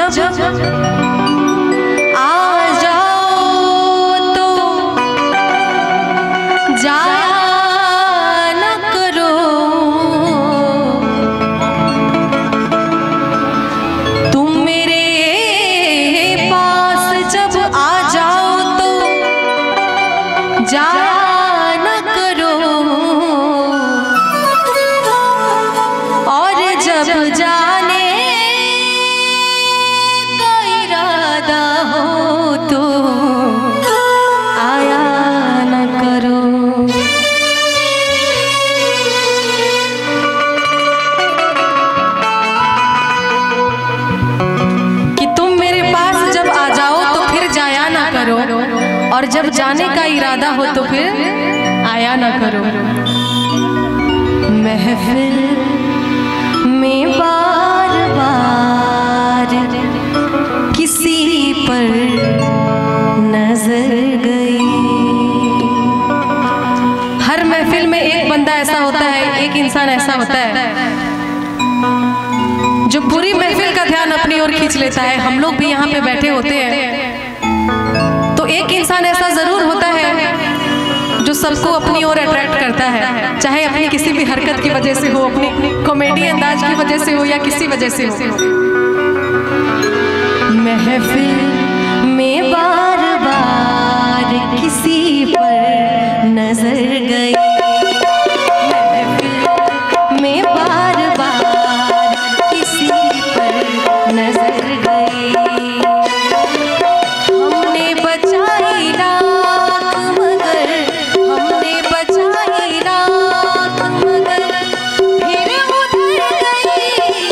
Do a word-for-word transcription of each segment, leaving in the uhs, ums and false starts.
जब आ जाओ तो जाया न करो, तुम मेरे पास जब आ जाओ तो जाया न करो, और जब जाने का इरादा हो तो आया न करो। कि तुम मेरे पास जब आ जाओ तो फिर जाया ना करो, और जब जाने का इरादा हो तो फिर आया ना करो। महफिल में बार बार किसी पर नजर गई। हर महफिल में एक बंदा ऐसा होता है, एक इंसान ऐसा होता है जो पूरी महफिल का ध्यान अपनी ओर खींच लेता है। हम लोग भी यहाँ पे बैठे होते हैं तो एक इंसान ऐसा जरूर होता है जो सबको अपनी ओर अट्रैक्ट करता है, चाहे अपनी किसी भी हरकत की वजह से हो, अपनी कॉमेडी अंदाज की वजह से हो या किसी वजह से हो। महफिल में बार बार किसी पर नजर गई, महफिल में बार बार किसी पर नजर गई। हमने बचाई राख मगर, हमने बचाई राख मगर फिर उधर गई।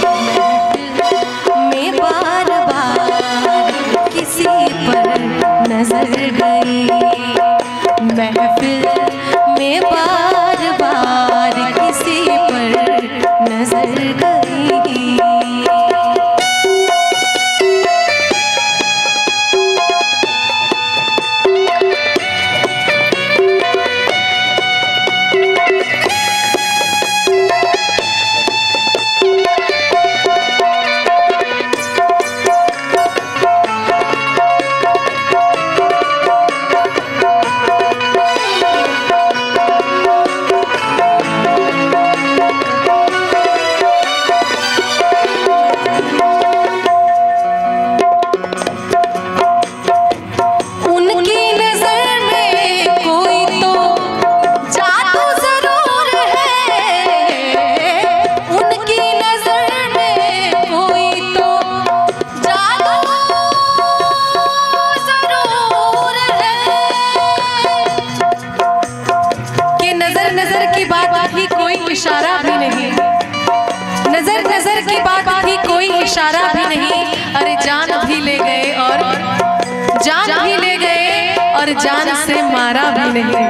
महफिल में बार बार किसी पर नजर गई, महफिल में बार बार किसी पर नजर गई। नजर की बात थी कोई इशारा भी नहीं, नजर नजर की बात थी कोई इशारा भी नहीं। अरे जान भी ले गए और जान भी ले गए और जान से मारा भी नहीं।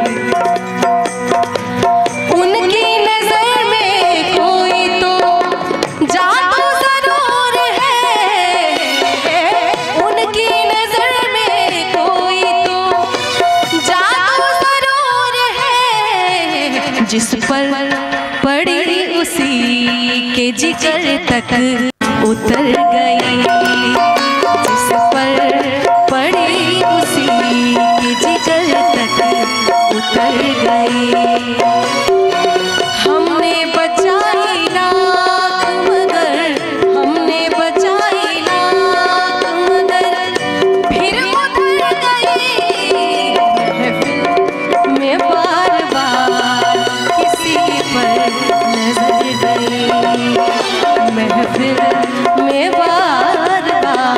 उनकी नजर में कोई तो जादू जरूर है, उनकी नजर में कोई तो जादू जरूर है। जिस पर पड़ी उसी के जिगर तक उतर गई, जिस पर पड़ी उसी के जिगर तक उतर गई। हमने बचाई लाख मगर, हमने बचाई लाख मगर फिर उतर गई। महफिल में बार बार किसी पर नजर गई, महफिल में बार बार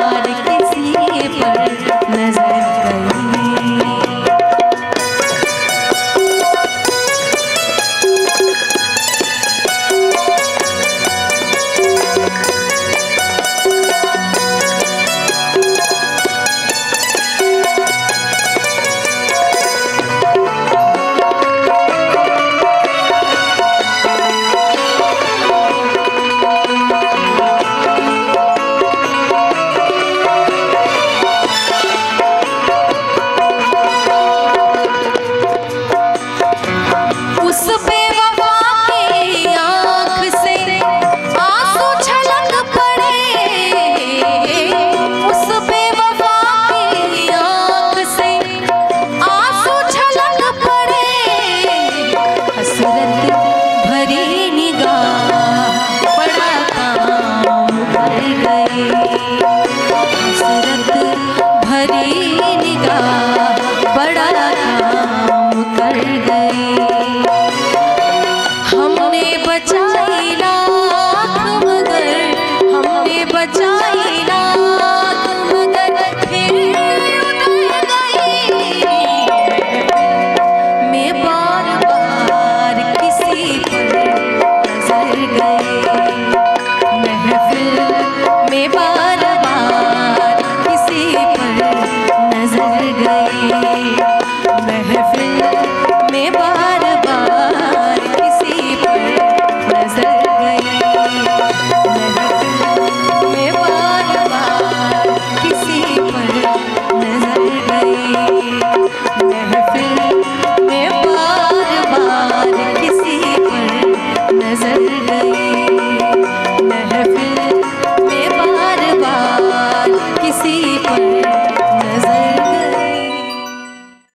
गए।